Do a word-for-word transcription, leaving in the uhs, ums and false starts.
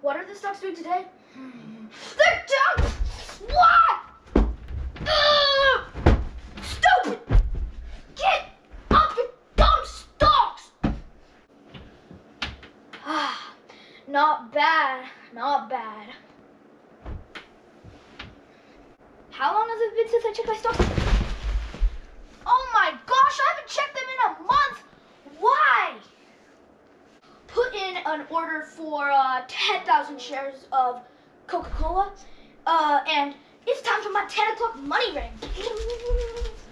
What are the stocks doing today? They're down! What? Ugh! Stupid! Get off your dumb stocks! Ah, not bad, not bad. How long has it been since I checked my stocks? Oh my gosh, I haven't checked them in a month! Why? Put in an order for uh, ten thousand shares of Coca-Cola, uh, and it's time for my ten o'clock money ring.